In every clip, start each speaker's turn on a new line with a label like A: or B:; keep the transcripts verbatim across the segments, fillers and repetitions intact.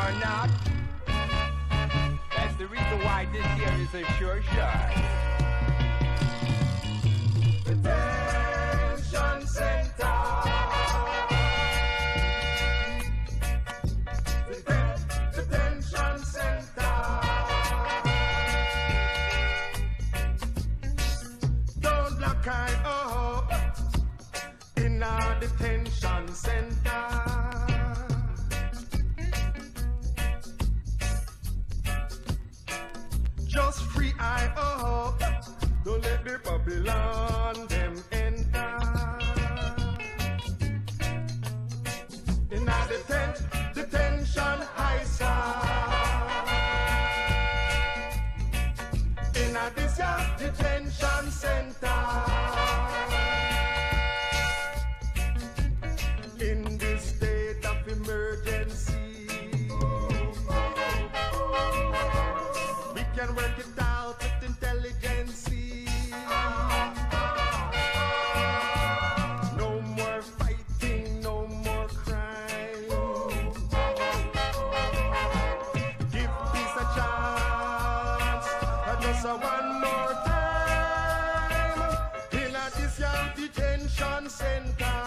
A: or not. That's the reason why this here is a sure shot. Detention center. Detention center. Don't lock eye up in a detention center. Just free eye up. Don't let the Babylon them enter. In a deten- detention high side. In a this year detention center. In this state of emergency, we can work it out with intelligence. No more fighting, no more crime. Give peace a chance, and just a one more time. In a this young detention center.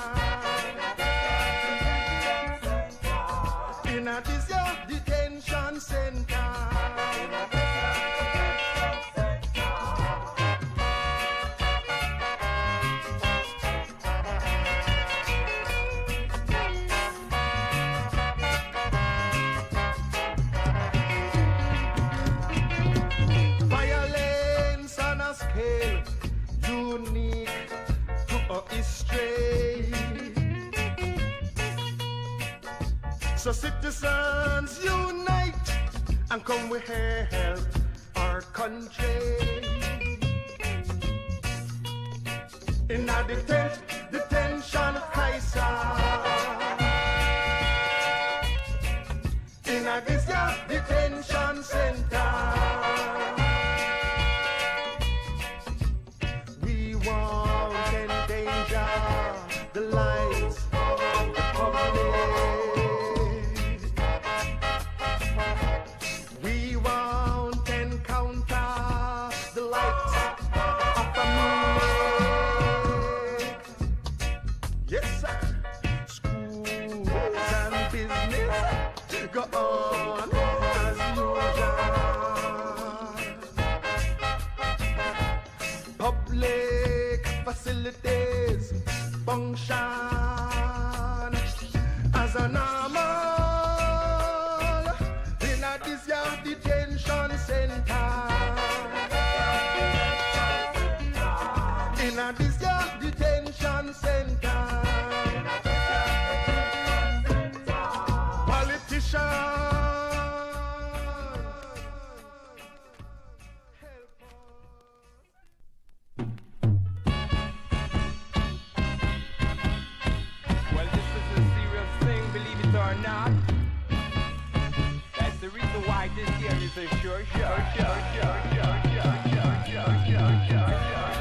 A: In a this young detention center. Unique to our history. So citizens unite and come we help our country. In a detent- detention high side. In a this year detention center. The lives of the public. We won't encounter the light of the moon. Yes, sir. Schools and business go on as usual. Public facilities function as a normal in a this year detention center. In a this year detention center. Politicians. Or not. That's the reason why this here is a sure shot. Sure, sure, sure, sure, sure, sure, sure, sure, sure.